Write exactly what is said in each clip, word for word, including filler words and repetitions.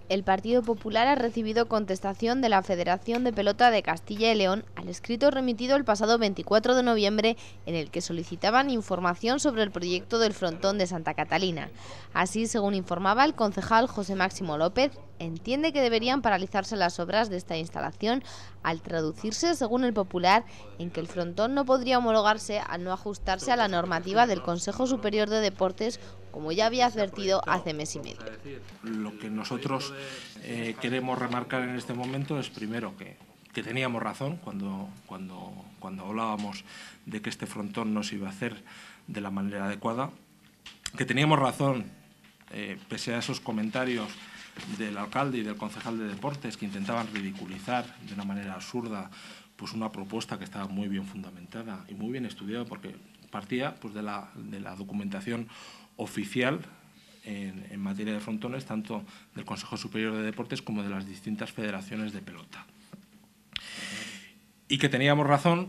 El Partido Popular ha recibido contestación de la Federación de Pelota de Castilla y León al escrito remitido el pasado veinticuatro de noviembre en el que solicitaban información sobre el proyecto del frontón de Santa Catalina. Así, según informaba el concejal José Máximo López, entiende que deberían paralizarse las obras de esta instalación al traducirse, según el Popular, en que el frontón no podría homologarse al no ajustarse a la normativa del Consejo Superior de Deportes, como ya había advertido hace mes y medio. Lo que nosotros eh, queremos remarcar en este momento es, primero, que, que teníamos razón cuando, cuando, cuando hablábamos de que este frontón no se iba a hacer de la manera adecuada, que teníamos razón, eh, pese a esos comentarios del alcalde y del concejal de deportes que intentaban ridiculizar de una manera absurda pues una propuesta que estaba muy bien fundamentada y muy bien estudiada, porque partía pues de la, de la documentación oficial en, en materia de frontones, tanto del Consejo Superior de Deportes como de las distintas federaciones de pelota. Y que teníamos razón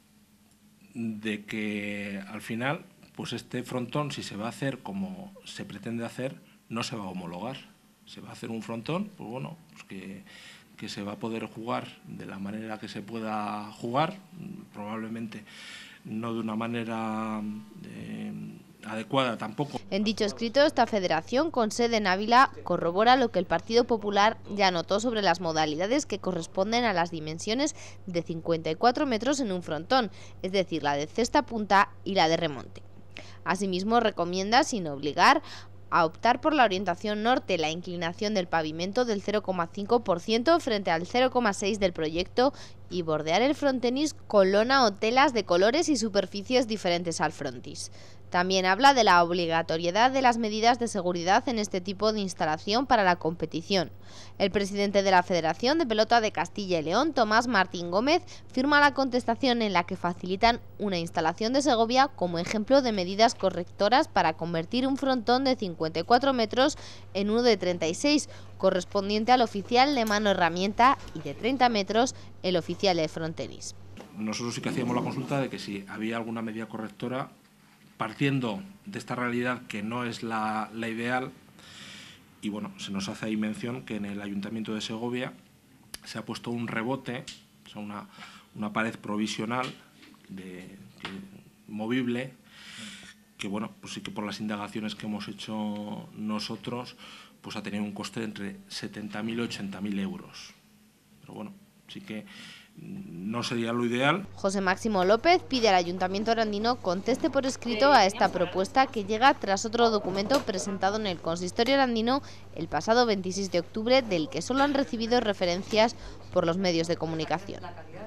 de que al final pues este frontón, si se va a hacer como se pretende hacer, no se va a homologar. Se va a hacer un frontón, pues bueno, pues que, que se va a poder jugar de la manera que se pueda jugar, probablemente no de una manera eh, adecuada tampoco. En dicho escrito, esta federación, con sede en Ávila, corrobora lo que el Partido Popular ya notó sobre las modalidades que corresponden a las dimensiones de cincuenta y cuatro metros en un frontón, es decir, la de cesta punta y la de remonte. Asimismo, recomienda, sin obligar, a optar por la orientación norte, la inclinación del pavimento del cero coma cinco por ciento frente al cero coma seis por ciento del proyecto y bordear el frontenis con lona o telas de colores y superficies diferentes al frontis. También habla de la obligatoriedad de las medidas de seguridad en este tipo de instalación para la competición. El presidente de la Federación de Pelota de Castilla y León, Tomás Martín Gómez, firma la contestación en la que facilitan una instalación de Segovia como ejemplo de medidas correctoras para convertir un frontón de cincuenta y cuatro metros en uno de treinta y seis, correspondiente al oficial de mano herramienta, y de treinta metros el oficial de frontenis. Nosotros sí que hacíamos la consulta de que si había alguna medida correctora, partiendo de esta realidad que no es la, la ideal, y bueno, se nos hace ahí mención que en el Ayuntamiento de Segovia se ha puesto un rebote, o sea, una, una pared provisional de, que, movible, que bueno, pues sí que por las indagaciones que hemos hecho nosotros, pues ha tenido un coste de entre setenta mil y ochenta mil euros. Pero bueno, sí que no sería lo ideal. José Máximo López pide al Ayuntamiento arandino conteste por escrito a esta propuesta, que llega tras otro documento presentado en el Consistorio arandino el pasado veintiséis de octubre, del que solo han recibido referencias por los medios de comunicación.